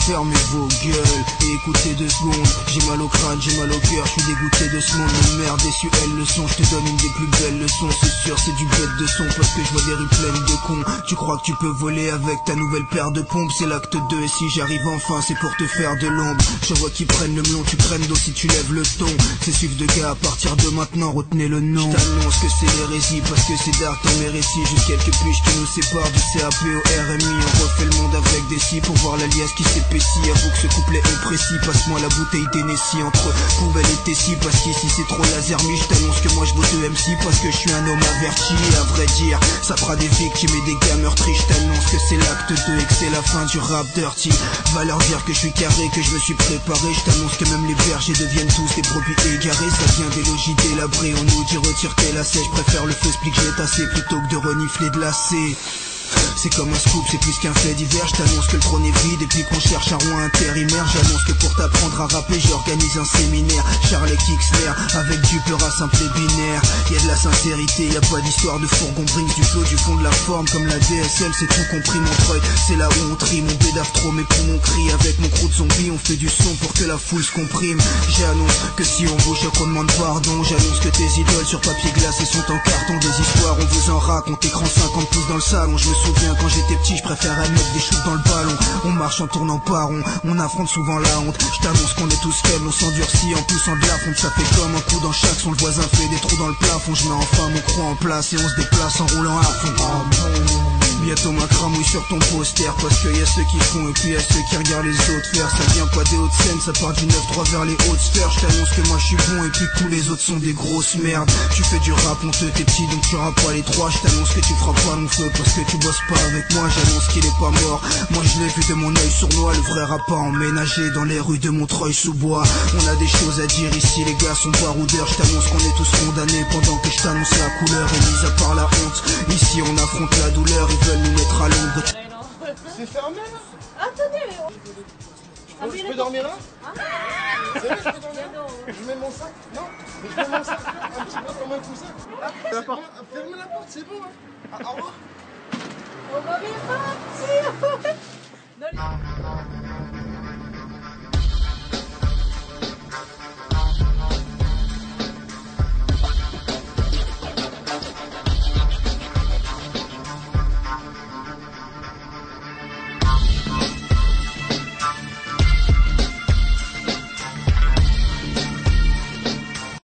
fermez vos gueules et écoutez 2 secondes. J'ai mal au crâne, j'ai mal au cœur, je suis dégoûté de ce monde de merde. Déçu, elle le son, je te donne une des plus belles leçons. C'est sûr, c'est du bête de son parce que je vois des rues pleines de cons. Tu crois que tu peux voler avec ta nouvelle paire de pompes, c'est l'acte 2 et si j'arrive enfin c'est pour te faire de l'ombre. Je vois qu'ils prennent le melon, tu prennes d'eau si tu lèves le ton. C'est suivre de gars à partir de maintenant, retenez le nom. Je t'annonce que c'est l'hérésie parce que c'est dark dans mes récits. Juste quelques piges qui nous séparent du CAP au RMI. On refait le monde avec des scies pour voir l'alias qui s'épaissit. Avoue que ce couplet est précis, passe-moi la bouteille d'Hennessy entre poubelle et Tessie. Parce qu'ici c'est trop lasermi, je t'annonce que moi je vote MC parce que je suis un homme averti. Et à vrai dire, ça fera des victimes et des gars meurtris. Je t'annonce que c'est l'acte 2 et que c'est la fin du rap dirty. Va leur dire que je suis carré, que je me suis préparé. Je t'annonce que même les bergers deviennent tous des brebis égarés. Ça vient des logis délabrés, on nous dit retire tes lacets. Je préfère le feu explique j'ai tassé plutôt que de renifler de lacets. C'est comme un scoop, c'est plus qu'un fait divers. Je t'annonce que le trône est vide et puis qu'on cherche un roi intérimaire. J'annonce que pour t'apprendre à rapper j'organise un séminaire. Charles Kixner avec du peur à simple et binaire. Y'a de la sincérité, y'a pas d'histoire de fourgon. Brinks du flow, du fond de la forme comme la DSL. C'est tout compris mon treuil, c'est là où on trie. Mon bédave trop mes poumons crient. Avec mon crew de zombies on fait du son pour que la foule se comprime. J'annonce que si on bouge qu'on demande pardon. J'annonce que tes idoles sur papier glacé sont en carton. Des histoires on vous en raconte, écran 50 pouces dans le salon. Je me souviens quand j'étais petit, je préférais mettre des shoots dans le ballon. On marche en tournant par rond, on affronte souvent la honte. Je t'annonce qu'on est tous faibles, on s'endurcit en poussant de la fonte. Ça fait comme un coup dans chaque son, le voisin fait des trous dans le plafond. Je mets enfin mon croix en place et on se déplace en roulant à fond. Bientôt ma cramouille sur ton poster parce que y a ceux qui font et puis y a ceux qui regardent les autres faire. Ça vient pas des hautes scènes, ça part du 9-3 vers les hautes sphères. Je t'annonce que moi je suis bon et puis que tous les autres sont des grosses merdes. Tu fais du rap honteux, t'es petit donc tu auras pas les trois. Je t'annonce que tu feras pas long feu parce que tu bosses pas avec moi. J'annonce qu'il est pas mort, moi je l'ai vu de mon œil sournois. Le vrai rap a emménagé dans les rues de Montreuil-sous-Bois. On a des choses à dire ici, les gars sont baroudeurs. Je t'annonce qu'on est tous condamnés pendant que je t'annonce la couleur. Et mis à part la honte, ici on affronte la douleur. Ils veulent nous mettre à l'ombre. C'est fermé là? Attendez, Je peux dormir là? C'est vrai, je peux dormir là? Je mets mon sac? Non? Mais je mets mon sac un petit peu comme un coussin. Fermez la porte, c'est bon hein? Au revoir. on va bien partir.